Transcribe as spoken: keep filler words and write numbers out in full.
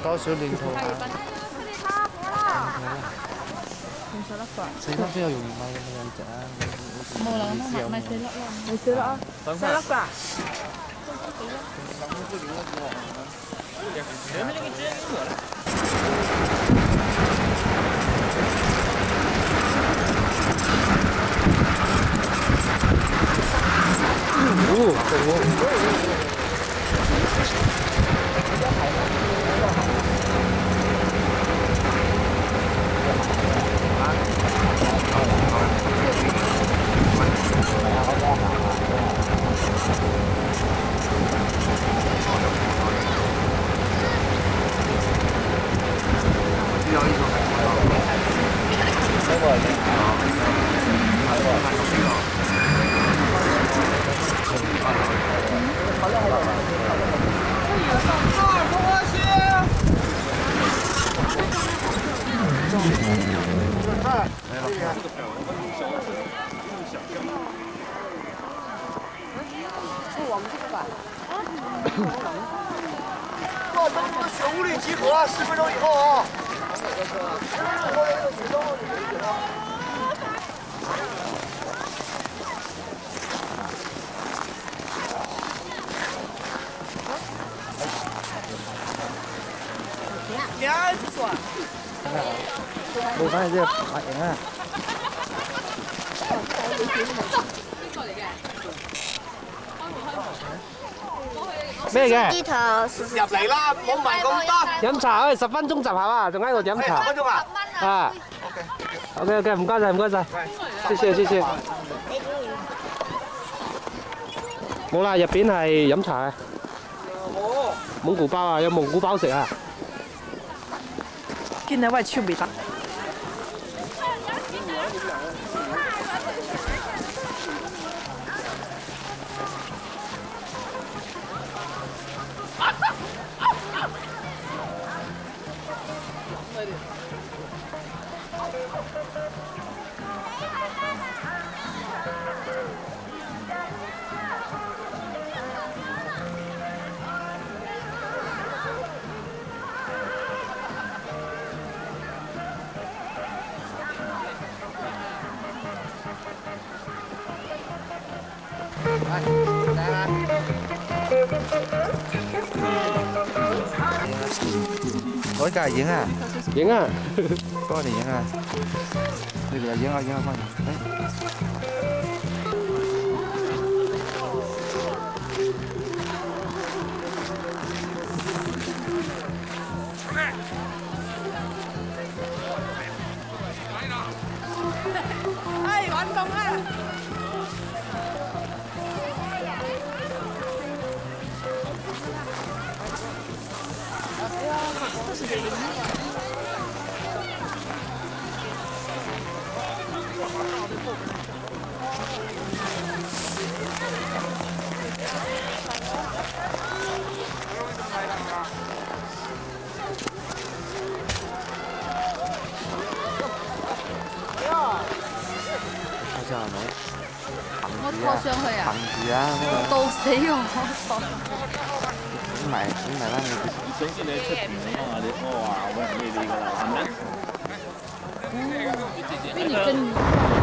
多少年頭啊？四粒都有容易買嘅兩隻啊！ 冇啦，咁買四粒啦， 你四粒啊？四粒㗎？ 哦，好。 哇，咱们学物理集合啊，十分钟以后啊。 两转。 冇反正即係髮型啊！咩嘅？ 呢頭入嚟啦，唔好問咁多。 飲茶，誒十分鐘集合啊，仲喺度飲茶。 十分鐘啊？ 啊。OK OK， 唔該晒，唔該晒，謝謝謝謝。冇啦，入邊係飲茶啊。蒙古包啊，有蒙古包食啊。 見你喂超未得。 我架影啊，影啊，多你影啊，你嚟影下影下翻嚟。 哎，運動啊！ 我拖上去啊！ 行住啊！ 到死我！ 整埋整埋啦你。 想知你喺出邊啊嘛？你我話我係咩你㗎啦，係咪？ 比你更。